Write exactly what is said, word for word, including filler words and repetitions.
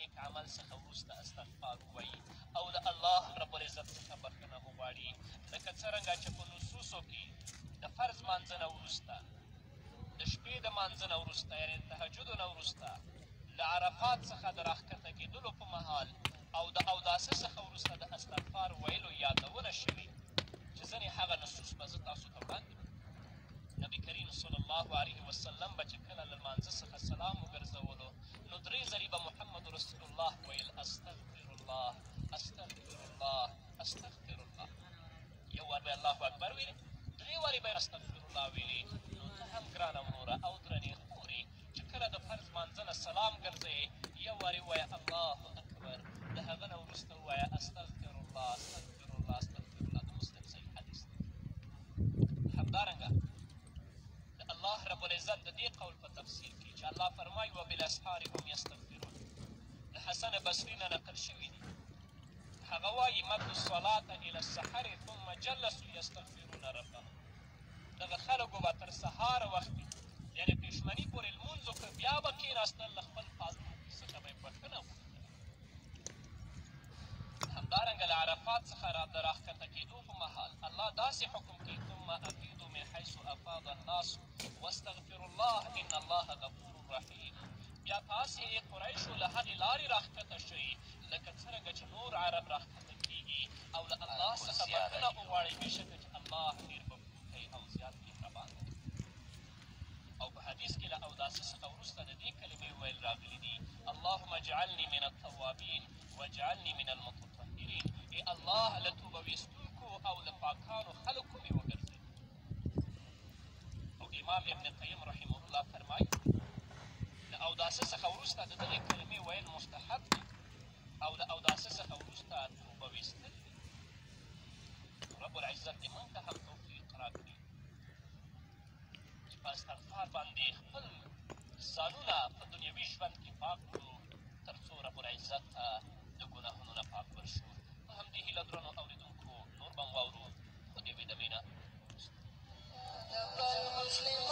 نیک عمل څخه وروسته استغفار ووایي او د الله رب العزت څخه بښنه وغواړي، لکه څرنګه چې په نصوصو کې د فرض مانځه نه وروسته، د شپې د مانځه نه وروسته، یعنې د تهجدو نه وروسته، له عرفات څخه د راښکته کېدلو په مهال او د اوداسه څخه وروسته د استغفار ویلو یادونه شوې، چې ځینې هغه نصوص به زه تاسو ته وړاندې کړم. نبي کریم صلی الله علیه وسلم به چې کله له لمانځه څخه سلام وګرځولو نو درې ځلې به محمد رسول الله ویل استغفر الله استغفر الله استغفر الله. یو وار به الله اکبر ویلې، درې وارې به یې استغفر الله ویلې. نو ته هم ګرانه موره او درنې خورې چې کله د فرض مانځه نه سلام ګرځئ، یو وارې ووایه الله اکبر، د هغه نه وروسته ووایه استغفر الله استغفر الله استغفر الله. د مسلم صحیح حدیث دی. همدارنګه الله رب العزت د دې قول په تفسیر کې چې الله فرمایي وبالاسحار هم یستغفرون، د حسن بصري نه نقل شوي دي. هغه وایي مدوا الصلاة الى السحر ثم جلسوا یستغفرون ربهم. دغه خلکو به تر سهار وختې یعنې پېشمني پورې لمونځ وکړه، بیا به کېناستل، له خپل پالتو څخه به یې بښنه وغوښتله. همدارنګه له عرفات څخه را د راښکته کېدو په مهال الله داسې حکم کوي ثم افیضوا من حیث افاض الناس واستغفر الله ان الله غفور رحیم. بیا تاسې قریشو له هغې لارې راښکته شئ لکه څرنګه چې نور عرب راښکته کېږي او له الله څخه بښنه وغواړئ، بېشکه چې الله ډېر بښونکی او زیات مهربان دی. او په حدیث کې له اوداسه څخه وروسته د دې کلمې ویل راغلي دي اللهم اجعلني من التوابین واجعلني من المتطهرین. ای الله له توبه ویستونکو او له پاکانو خلکو مې وګرځوي. او امام ابن قیم رحمه الله فرمایي له اوداسه څخه وروسته د دغې کلمې ویل مستحب دي او له اوداسه څخه وروسته توبه ویستل دي. رب العزت دې موږ ته هم توفیق راکړي چې په استغفار باندې خپل ځانونه په دنیوي ژوند کې پاک کړو، تر څو رب العزت ته د ګناهونو نه پاک ورشو. په همدې هیله درنو اورېدونکو نور به م واورو، خو د یوې دمې نه